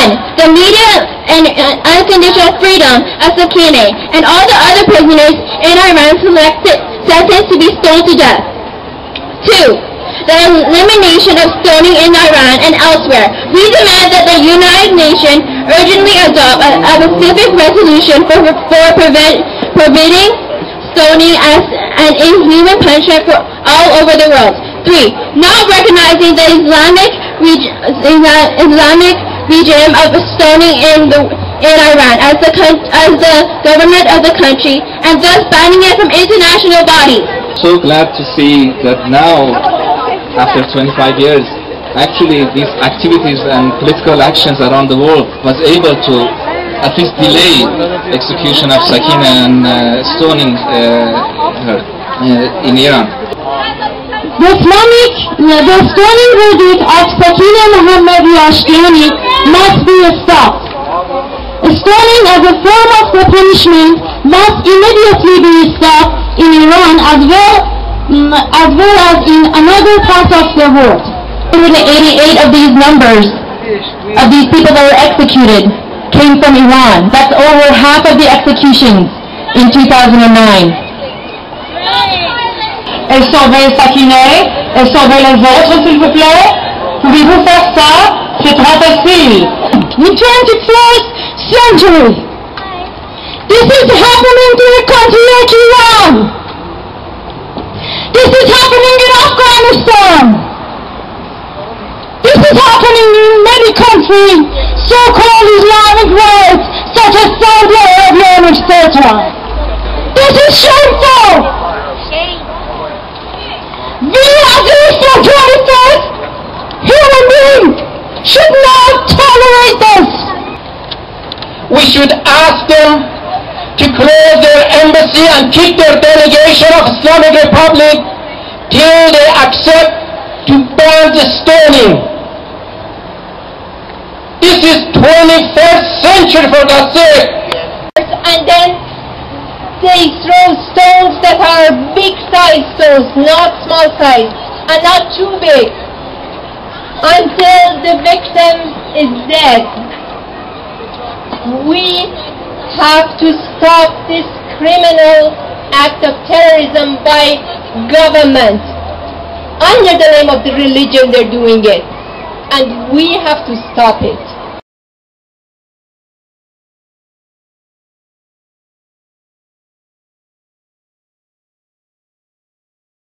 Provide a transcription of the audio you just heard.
1. The media and unconditional freedom of Sakine and all the other prisoners in Iran sentenced to be stoned to death. 2. The elimination of stoning in Iran and elsewhere. We demand that the United Nations urgently adopt a specific resolution for forbidding stoning as an inhuman punishment for all over the world. 3. Not recognizing the Islamic regime of stoning in Iran as the government of the country, and thus banning it from international bodies. So glad to see that now, after 25 years, actually these activities and political actions around the world was able to at least delay execution of Sakine and stoning her in Iran. The stoning verdict of Sakine Mohammed Yashtiani must be stopped. Stoning as a form of the punishment must immediately be stopped in Iran as well as in another parts of the world. 188 of these numbers of these people that were executed came from Iran. That's over half of the executions in 2009. Elle surveille Sakine, elle surveille les autres, s'il vous plaît. Pouvez-vous faire ça? C'est trop facile. We 21st century. This is happening to a country like Iran. This is happening in Afghanistan. This is happening in many countries, so-called Islamic rights, such as Saudi Arabia, etc. This is shameful. We as the 21st human beings should not tolerate this. We should ask them to close their embassy and keep their delegation of Islamic Republic till they accept to ban the stoning. This is 21st century, for God's sake. And then they throw stones that are big size stones, not small size, and not too big, until the victim is dead. We have to stop this criminal act of terrorism by government. Under the name of the religion they're doing it, and we have to stop it.